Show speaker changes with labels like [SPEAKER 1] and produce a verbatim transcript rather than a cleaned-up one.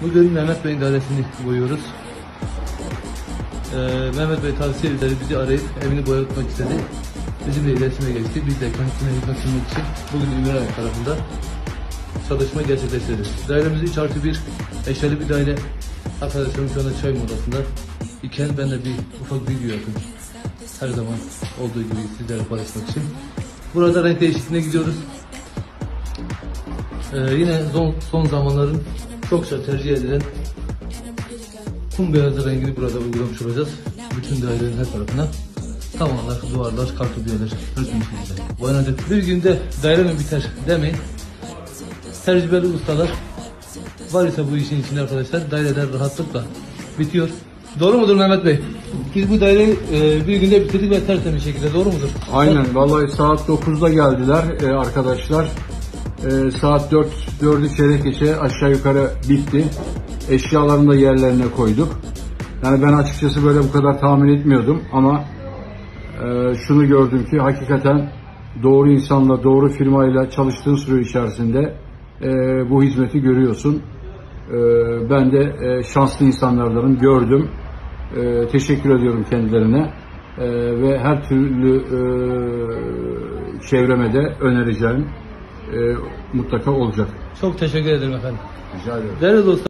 [SPEAKER 1] Bugün Mehmet Bey'in dairesini boyuyoruz. Ee, Mehmet Bey tavsiyeleri bizi arayıp evini boyatmak istedi. Bizimle iletişime geçti. Biz de kendisine hizmet sunmak için bugün Ümraniye tarafında çalışma gerçekleştirdik. Dairemiz üç artı bir eşyalı bir daire. Arkadaşlarım şu anda çay molasında iken ben de bir ufak video yaptım. Her zaman olduğu gibi sizlerle paylaşmak için. Burada renk değişikliğine gidiyoruz. Ee, yine son, son zamanların çokça tercih edilen kum beyazı rengini burada uygulamış olacağız. Bütün dairenin her tarafına. Tavanlar, duvarlar, kartubiyeler, her türlü boyanacak. Bir günde daire mi biter demeyin. Tecrübeli ustalar var ise bu işin içinde arkadaşlar, daireler rahatlıkla bitiyor. Doğru mudur Mehmet Bey? Biz bu daireyi e, bir günde bitirdik ve tertemiz şekilde, doğru mudur?
[SPEAKER 2] Aynen, vallahi saat dokuzda geldiler e, arkadaşlar. E, saat dört, dördü çeyrek geçe aşağı yukarı bitti. Eşyalarını da yerlerine koyduk. Yani ben açıkçası böyle bu kadar tahmin etmiyordum ama e, şunu gördüm ki hakikaten doğru insanla, doğru firmayla çalıştığın süre içerisinde e, bu hizmeti görüyorsun. E, ben de e, şanslı insanlardan gördüm. E, teşekkür ediyorum kendilerine e, ve her türlü e, çevreme de önereceğim e, mutlaka olacak.
[SPEAKER 1] Çok teşekkür ederim efendim.
[SPEAKER 2] Rica ederim.
[SPEAKER 1] Değerli dostlar.